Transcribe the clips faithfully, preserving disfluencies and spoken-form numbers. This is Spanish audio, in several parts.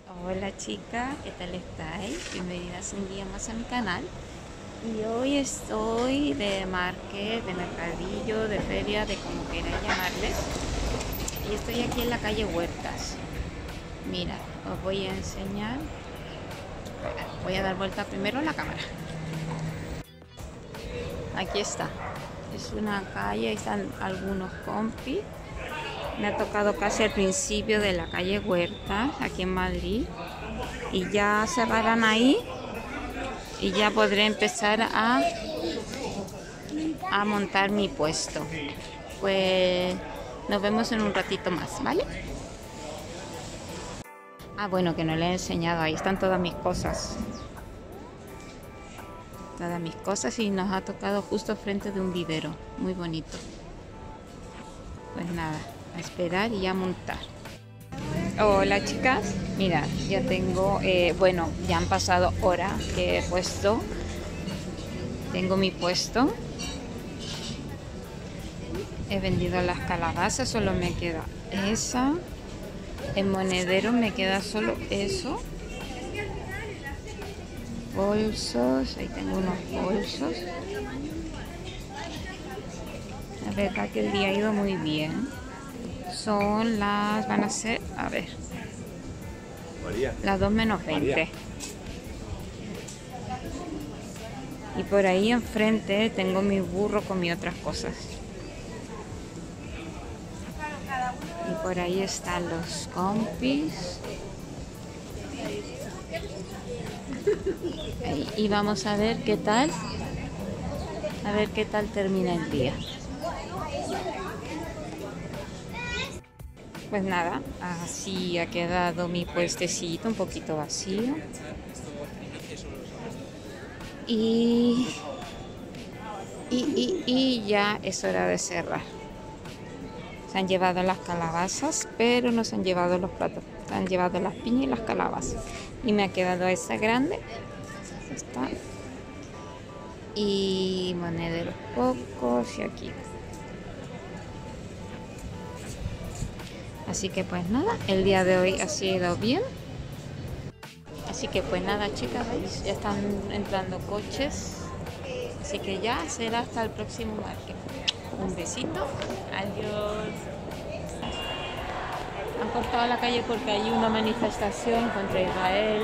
Hola chicas, ¿qué tal estáis? Bienvenidas un día más a mi canal. Y hoy estoy de market, de mercadillo, de feria, de como queráis llamarle. Y estoy aquí en la calle Huertas. Mira, os voy a enseñar. Voy a dar vuelta primero a la cámara. Aquí está. Es una calle, ahí están algunos compis. Me ha tocado casi al principio de la calle Huertas, aquí en Madrid. Y ya cerrarán ahí. Y ya podré empezar a, a montar mi puesto. Pues nos vemos en un ratito más, ¿vale? Ah, bueno, que no le he enseñado. Ahí están todas mis cosas. Todas mis cosas y nos ha tocado justo frente de un vivero. Muy bonito. Pues nada, a esperar y a montar. Hola chicas, mira, ya tengo, eh, bueno, ya han pasado horas que he puesto, tengo mi puesto, he vendido las calabazas, solo me queda esa, en monedero me queda solo eso, bolsos, ahí tengo unos bolsos, la verdad que el día ha ido muy bien. Son las, van a ser, a ver, María. Las dos menos veinte. María. Y por ahí enfrente tengo mi burro con mis otras cosas. Y por ahí están los compis. Ahí. Y vamos a ver qué tal, a ver qué tal termina el día. Pues nada, así ha quedado mi puestecito un poquito vacío. Y, y, y, y ya es hora de cerrar. Se han llevado las calabazas, pero no se han llevado los platos. Se han llevado las piñas y las calabazas. Y me ha quedado esa grande. Esta. Y monederos pocos y aquí. Así que pues nada, el día de hoy ha sido bien. Así que pues nada chicas, ¿veis? Ya están entrando coches. Así que ya será hasta el próximo market. Un besito. Adiós. Han cortado la calle porque hay una manifestación contra Israel.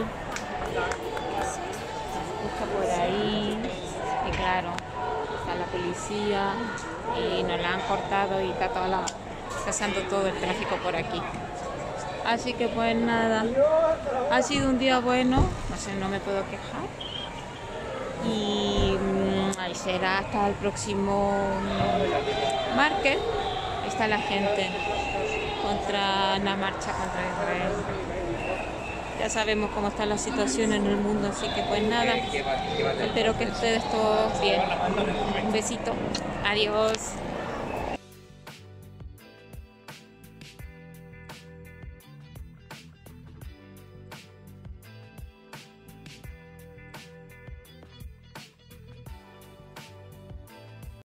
Justo por ahí. Y claro, está la policía. Y nos la han cortado y está toda la... pasando todo el tráfico por aquí. Así que pues nada, ha sido un día bueno, no sé, no me puedo quejar. Y mmm, ahí será hasta el próximo market. Ahí está la gente contra la marcha contra Israel. Ya sabemos cómo está la situación en el mundo, así que pues nada, espero que ustedes todos bien. Un besito, adiós.